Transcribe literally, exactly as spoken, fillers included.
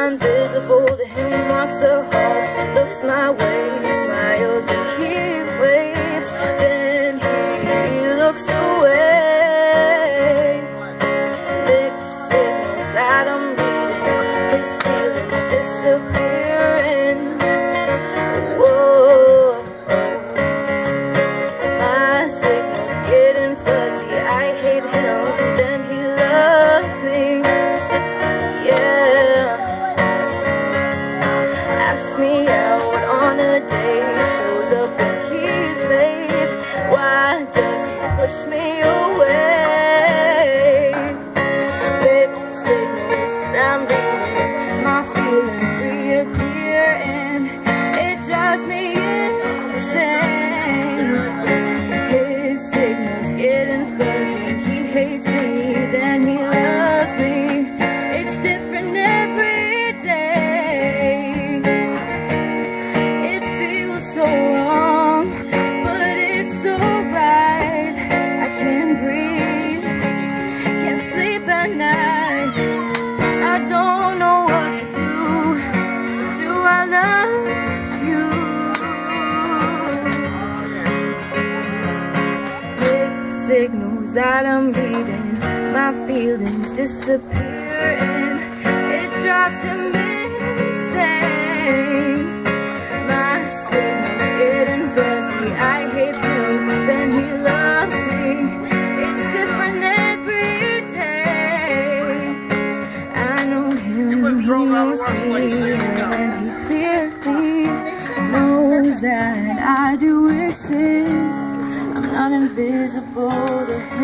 invisible to him, he walks the halls, looks my way, smiles and he waves, then he looks away. Mixed signals that I'm reading, his feelings disappearing. Whoa, my signals getting fuzzy, I hate him, then he loves me. Yeah, asks me out on a date, shows up when he's late. Why does he push me away? Mixed signals that I'm reading, my feelings reappear and it drives me insane. His signals getting fuzzy, he hates me, then he loves me. It's different every day. It feels so wrong, but it's so right. I can't breathe, can't sleep at night. I don't know what to do. Do I love you? Mixed signals that I'm reading, my feelings disappear and it drives him insane. My signals getting fuzzy, I hate him, then he loves me. It's different every day. I know him, he knows me, and he clearly knows that I do exist. I'm not invisible to him.